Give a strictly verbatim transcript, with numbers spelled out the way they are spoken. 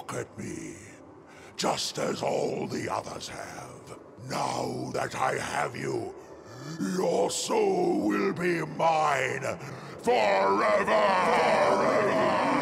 Look at me, just as all the others have. Now that I have you, your soul will be mine forever! Forever!